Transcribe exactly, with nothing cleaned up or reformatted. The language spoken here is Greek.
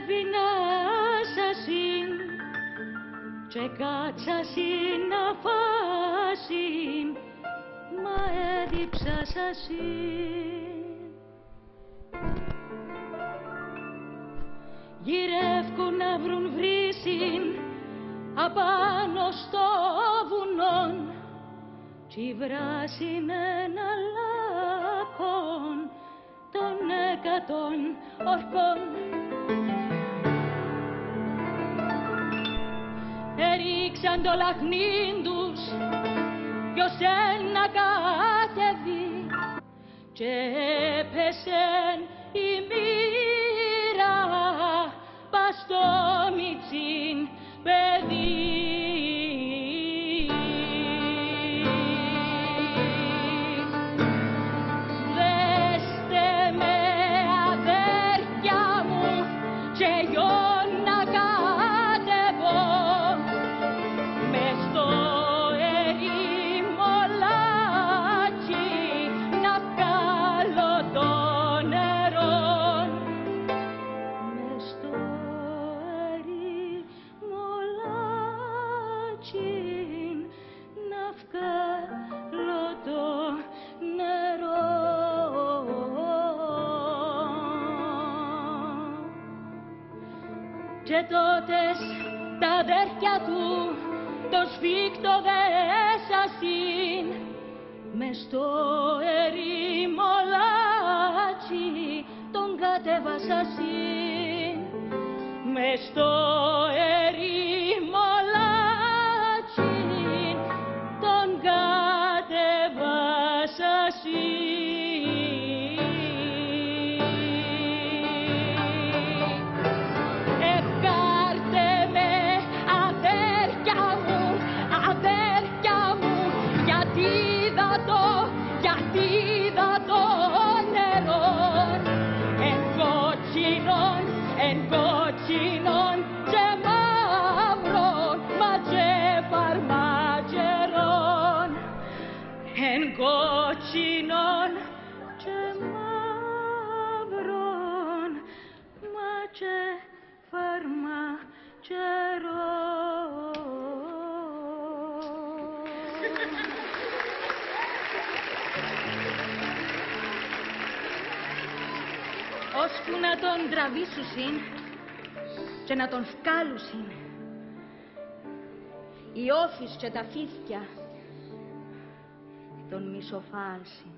βινάσασιν και κάτσασιν να φάσιν, μα έδιψασασιν. Γυρεύκουν να βρουν βρύσιν απάνω στο βουνόν κι βράσιν ένα λάκκον των εκατόν ορκών. Έριξαν το λαχνίν τους ποιος ένα κατεβεί και έπεσεν η μοίρα πας στο μιτσίν παιδί. Και τότες τα αδέρφια του το σφίκτο δέσασιν μες στο ερημολάτσι τον κατεβάσασιν, μες στο ερημολάτσι τον κατεβάσασιν. Κότσινον και μαύρον, μα και φαρμακερόν. Ώσπου να τον τραβήσουσιν και να τον φκάλουσιν οι όφεις και τα φύθια τον μισοφάλσιν.